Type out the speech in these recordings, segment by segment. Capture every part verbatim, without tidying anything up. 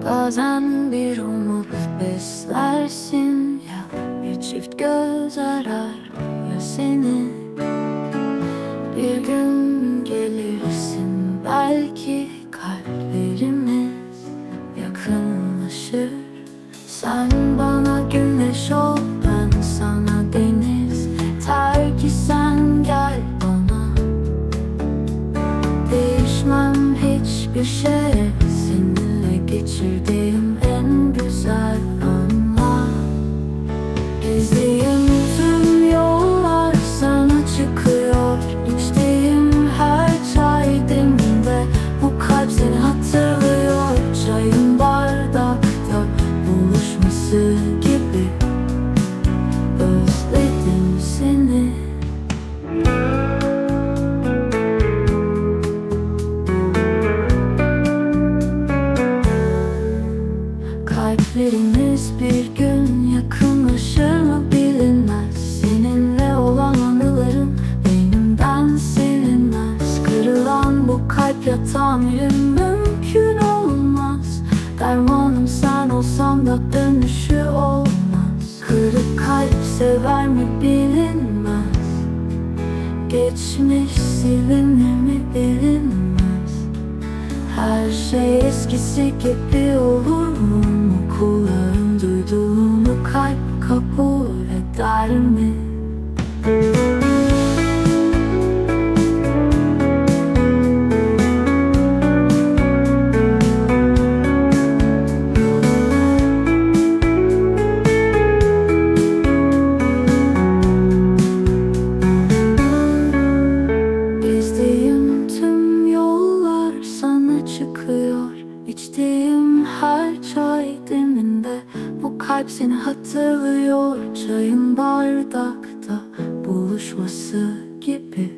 Bazen bir umut beslersin ya, bir çift göz arar ya seni. Bir gün gelirsin belki, kalplerimiz yakınlaşır. Sen bana güneş ol, ben sana deniz. Yeter ki sen gel bana. Değişmem hiçbir şey, seninle geçirdiğim en güzel anlar. Gezdiğim tüm yollar sana çıkıyor. İçtiğim her çay deminde bu kalp seni hatırlıyor. Çayın bardakta buluşması gibi özledim seni. Kalplerimiz bir gün yakınlaşır mı bilinmez. Seninle olan anılarım beynimden silinmez. Kırılan bu kalple tamiri mümkün olmaz. Dermanım sen olsam da dönüşü olmaz. Kırık kalp sever mi bilinmez. Geçmiş silinir mi bilinmez. Her şey eskisi gibi olur mu? Kulağım duyduğumu kalp kabul eder mi? Gezdiğim tüm yollar sana çıkıyor. İçtiğim her çay deminde bu kalp seni hatırlıyor. Çayın bardakta buluşması gibi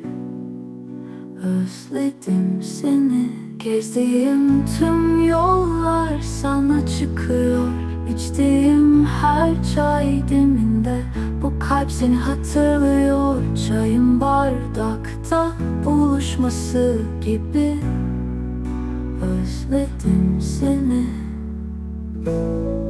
özledim seni. Gezdiğim tüm yollar sana çıkıyor. İçtiğim her çay deminde bu kalp seni hatırlıyor. Çayın bardakta buluşması gibi özledim seni.